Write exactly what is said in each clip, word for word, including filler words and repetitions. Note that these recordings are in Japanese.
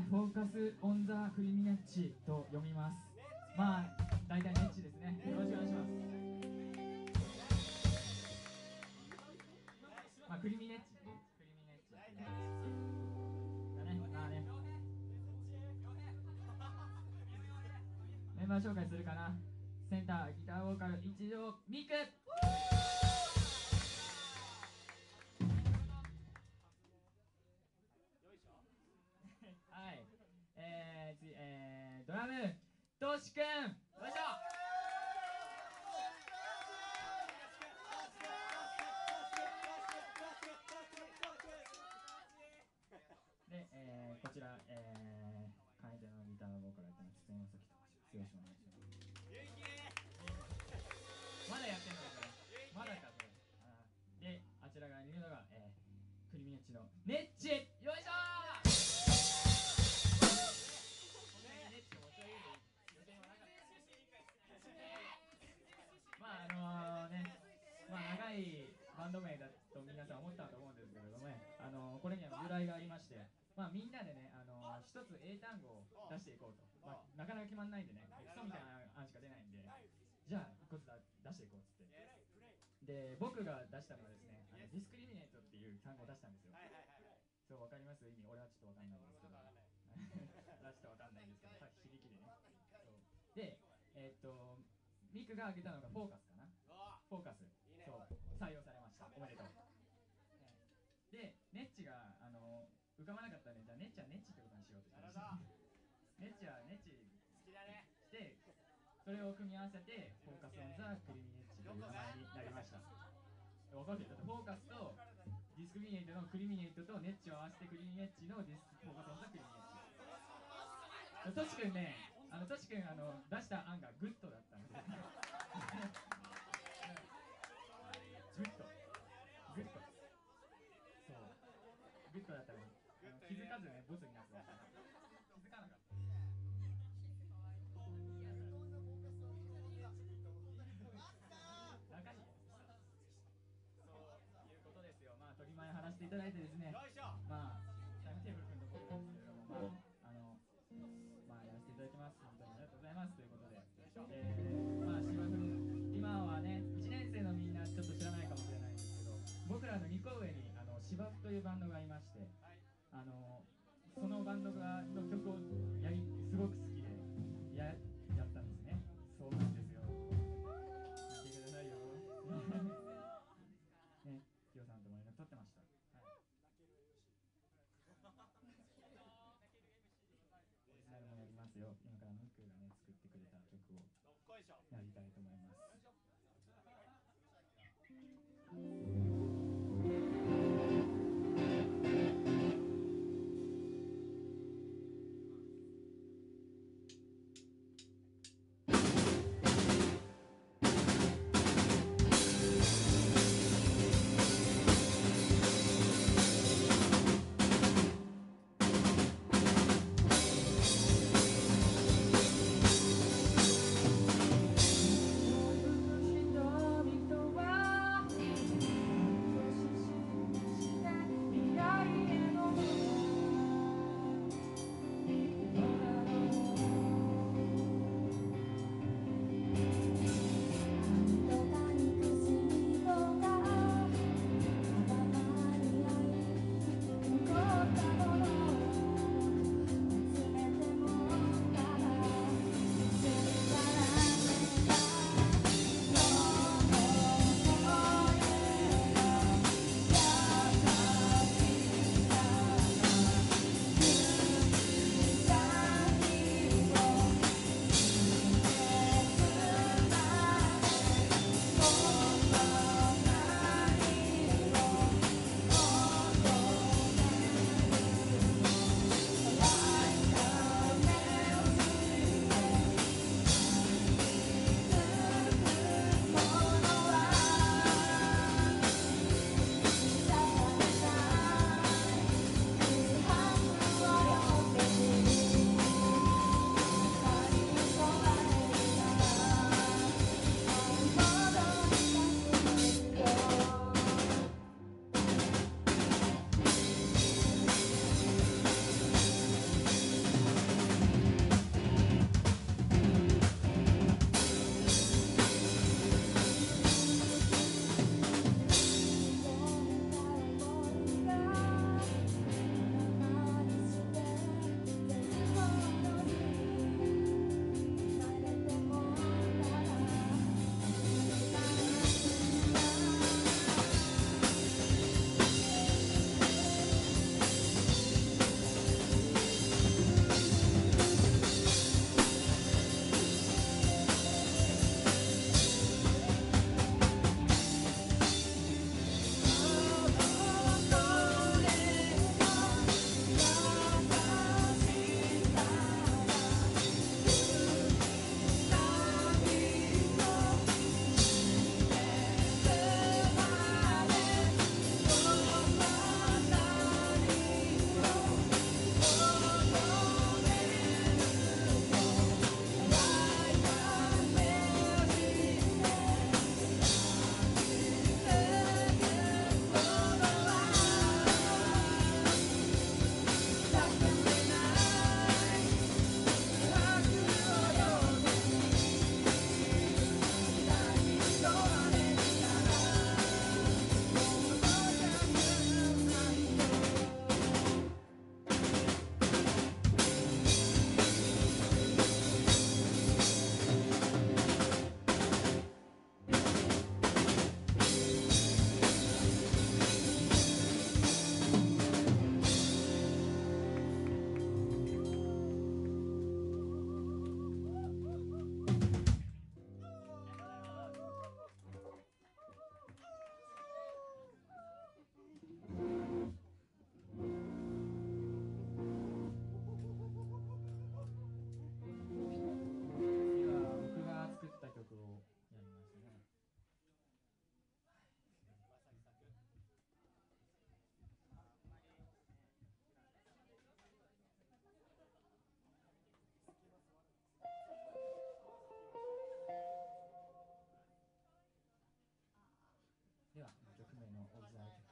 フォーカスオンザクリミネッチと読みます。まあ大体ネッチですね。よろしくお願いします。まあクリミネッチね、クリミネッチだね。まあね、メンバー紹介するかな。センターギターボーカル一条ミク。はい、えー、次、えー、ドラムトシくん。よいしょ。で、えー、こちら、えー、カイデのギターボーカルやってます。筒井正樹と申します。よろしくお願いします。まだやってんのこれ。まだかこれ。あで、あちら側にいるのが、えー、クリミネッチのネッチ。よいしょー。まああのね、まあ長いバンド名だと皆さん思ったと思うんですけれどもね、あのこれには由来がありまして、まあみんなでね、あの一つ英単語を出していこうと、まあなかなか決まんないんでね、クソみたいな案しか出ないんで、じゃあ一個ずつ出していこうっつって、で僕が出したのはですね、あのディスクリミネートっていう単語を出したんですよ。そうわかります意味？俺はちょっとわかんないんですけど、出してわかんないんですけど、響きでね。そうで、えー、っとミクが挙げたのがフォーカスかな。フォーカス、そう採用されました。おめでとう。で、ネッチがあの浮かばなかったんで、じゃあネッチはネッチってことにしようとしてました。ネッチはネッチ好きだねして、それを組み合わせてフォーカスオンザクリミネッチという名前になりました。分かるよ。だってフォーカスとディスクリミネートのクリミネートとネッチを合わせてクリミネッチのディスクフォーカスオンザクリミネッチ。トシ君ね、あのトシ君あの出した案がグッドだったのでグッドグッドそうグッドだったのに気づかずねボツになってました。気づかなかった。中にそういうことですよ。まあ取り前話していただいてですね、まあタイムテーブル組んだことなんですけれども、まああのまあやらせていただきます。本当にありがとうございますということで、えー、まあ芝生今はねいちねん生のみんなちょっと知らないかもしれないんですけど、僕らのにこ上にあの芝生というバンドがいまして、あのそのバンドがの曲をやりすごく好きでややったんですね。そうなんですよ。聞いてくださいよ。ね、キヨさんとも連絡取ってました。はい。オリジナルもやりますよ。今からムックがね作ってくれた曲をやりたいと思います。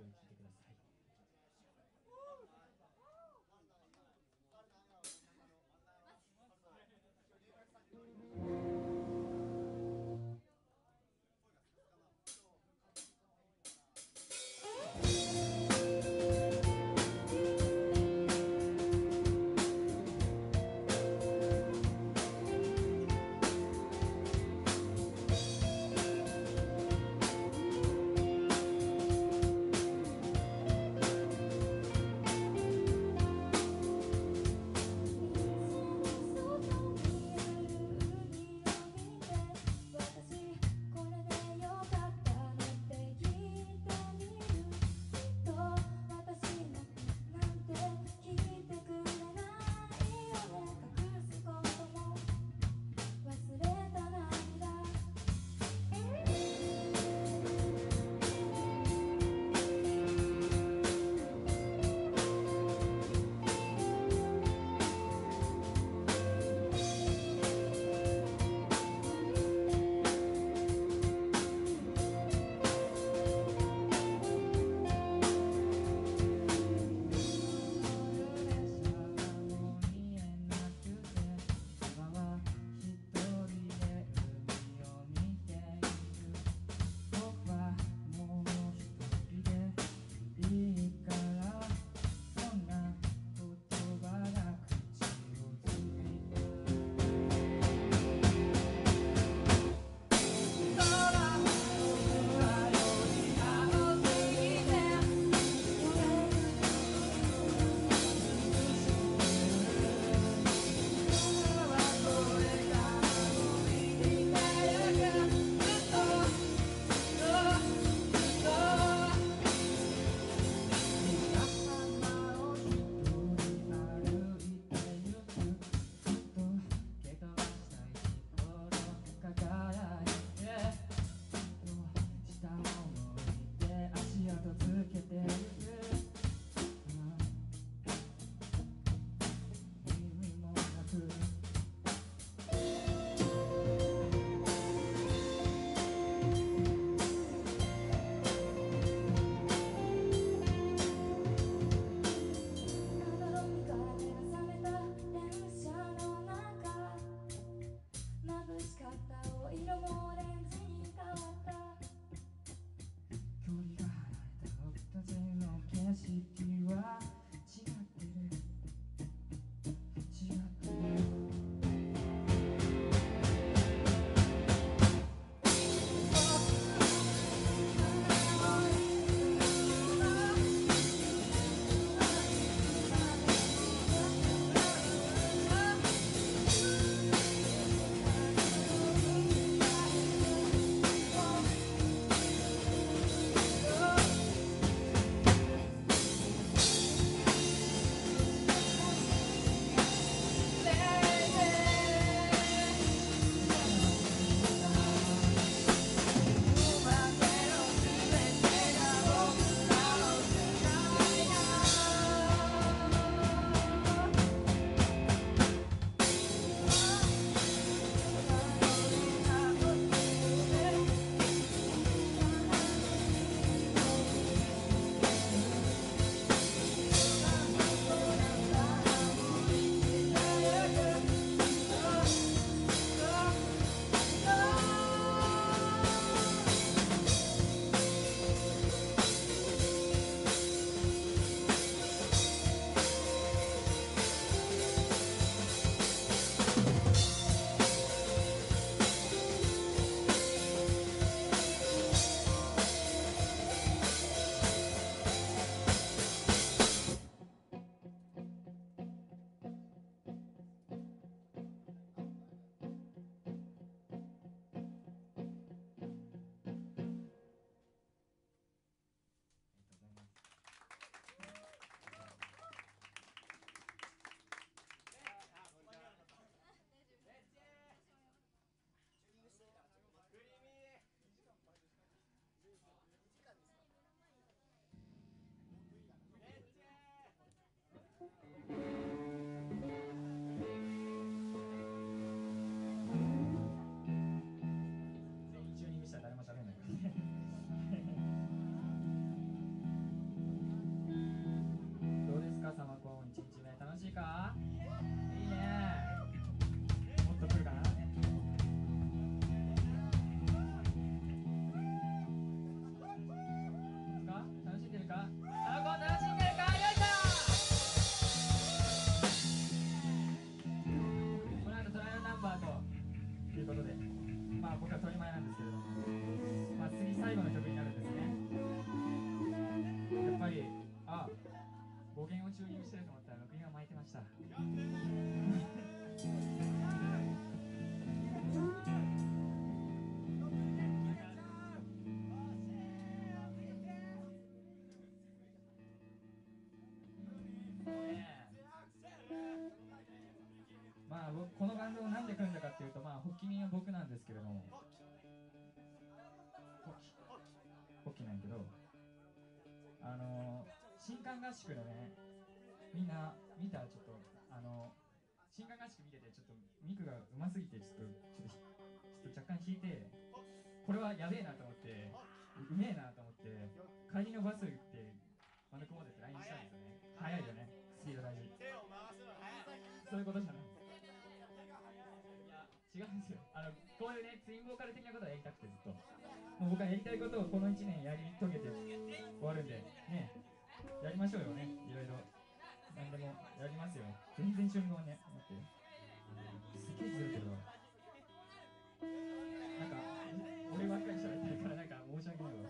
曲聴いてください。 ンドをなんで組んだかっていうと、まあ発起人は僕なんですけれども、発起発起なんやけど、あの新歓合宿のね、みんな見た？ちょっとあの新歓合宿見てて、ちょっとミクがうますぎてちょっとちょっとちょっと若干引いて、これはやべえなと思って、うめえなと思って、帰りのバス行ってマルコモデって ライン したんですよね。早いよね、スピード大事。そういうことじゃない。いや違うんですよ。あのこういうねツインボーカル的なことをやりたくて、ずっともう僕はやりたいことをこのいちねんやり遂げて終わるんでね、やりましょうよね。いろいろ何でもやりますよ。全然順番ね、待って、すげえずれてるわ。なんか俺ばっかり喋ってるからなんか申し訳ないわ。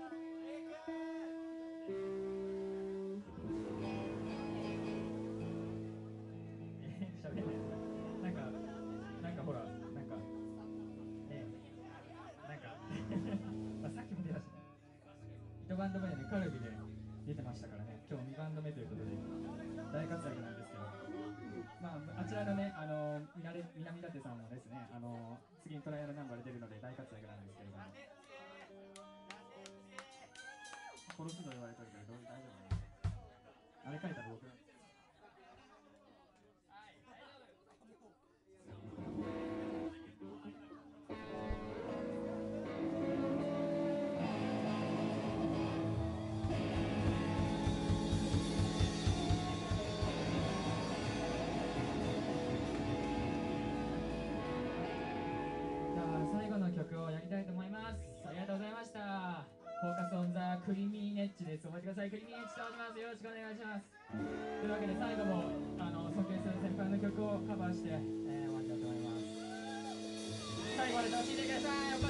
えー、喋れない。なんかなんかほら、なんかね、なんかまあさっきも出たしね、いちバンド目でね、カルビで出てましたからね、今日にバンド目ということで大活躍なんですけど、まあ、あちらのね、あの南舘さんもですね、あの次にトライアルナンバーで出るので大活躍なんですけれども、殺すと言われてるけど、どう大丈夫なの？あれ書いたら僕なんですけど。じゃあ最後の曲をやりたいと思います。ありがとうございました。フォーカスオンザクリーミーネッチです。覚えてください。クリーミーネッチと申します。よろしくお願いします。というわけで最後もあの尊敬する先輩の曲をカバーして、えー、終わりたいと思います。最後まで楽しんでください。